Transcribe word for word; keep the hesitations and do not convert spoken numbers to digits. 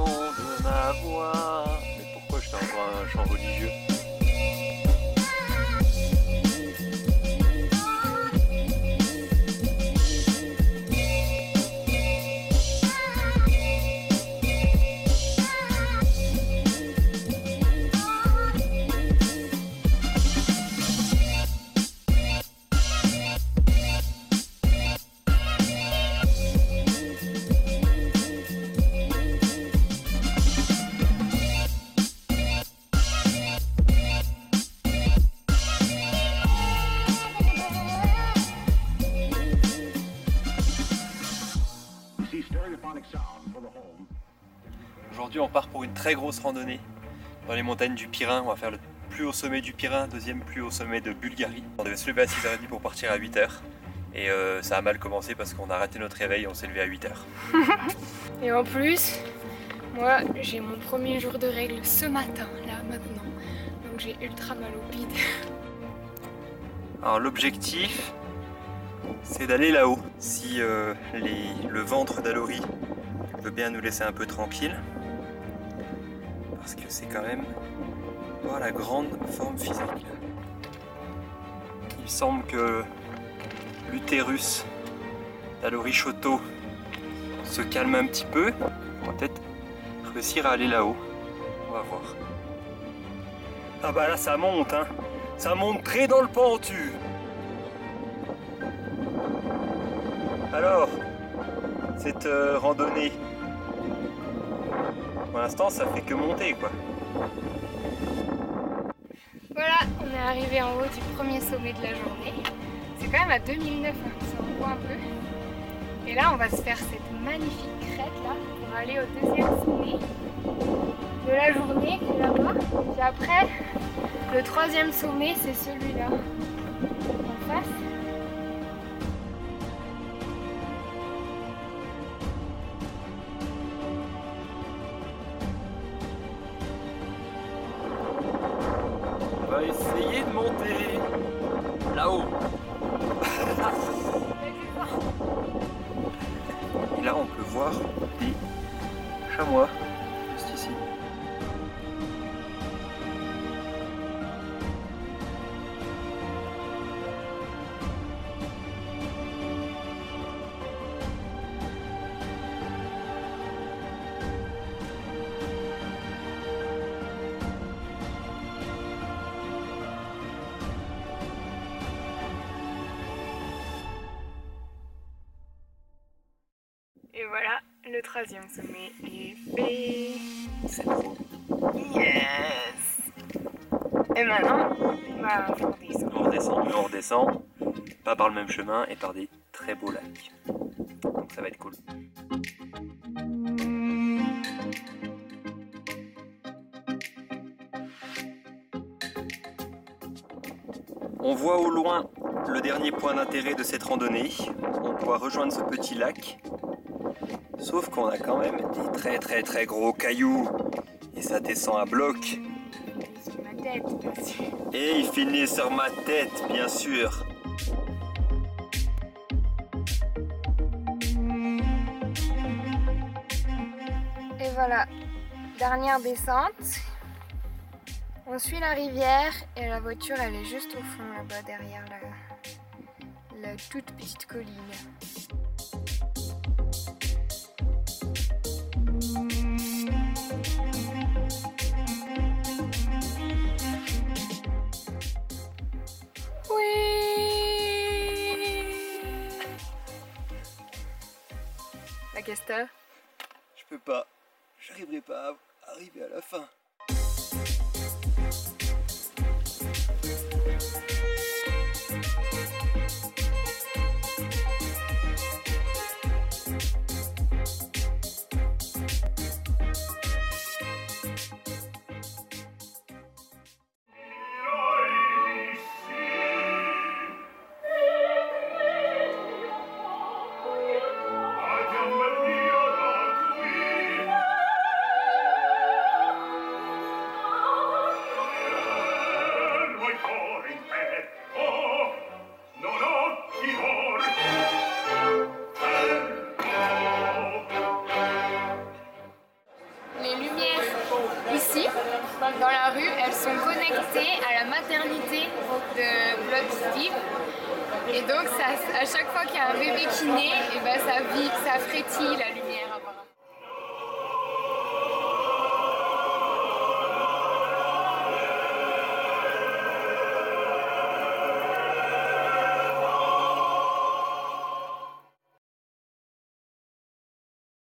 de ma voix. Mais pourquoi je fais encore un chant religieux? Aujourd'hui on part pour une très grosse randonnée dans les montagnes du Pyrrhin. On va faire le plus haut sommet du Pyrrhin, deuxième plus haut sommet de Bulgarie. On devait se lever à six heures trente pour partir à huit heures. Et euh, ça a mal commencé parce qu'on a raté notre réveil et on s'est levé à huit heures. Et en plus, moi j'ai mon premier jour de règles ce matin, là maintenant. Donc j'ai ultra mal au bide. Alors l'objectif, c'est d'aller là-haut. Si euh, les, le ventre d'Alory veut bien nous laisser un peu tranquille. Parce que c'est quand même pas la grande forme physique. Il semble que l'utérus d'Alory Chotto se calme un petit peu. On va peut-être réussir à aller là-haut. On va voir. Ah bah là ça monte, hein. Ça monte très dans le pentu. Alors, cette euh, randonnée, pour l'instant ça fait que monter quoi. Voilà, on est arrivé en haut du premier sommet de la journée. C'est quand même à deux mille neuf, hein, ça on voit un peu. Et là on va se faire cette magnifique crête là pour aller au deuxième sommet de la journée qui est là-bas. Puis après, le troisième sommet c'est celui-là, en face. On va essayer de monter là-haut. Et là on peut voir des chamois juste ici. Et voilà, le troisième sommet est fait. C'est trop. Yes! Et maintenant, bah, on redescend. On redescend, on redescend, pas par le même chemin et par des très beaux lacs. Donc ça va être cool. On voit au loin le dernier point d'intérêt de cette randonnée. On doit rejoindre ce petit lac. Sauf qu'on a quand même des très très très gros cailloux. Et ça descend à bloc. Sur ma tête, bien sûr. Et il finit sur ma tête, bien sûr. Et voilà, dernière descente. On suit la rivière et la voiture elle est juste au fond là-bas derrière la, la toute petite colline. La Gesta. Je peux pas. J'arriverai pas à arriver à la fin. été à la maternité de Blood Steve. Et donc ça, à chaque fois qu'il y a un bébé qui naît, et ben ça vibre, ça frétille, la lumière.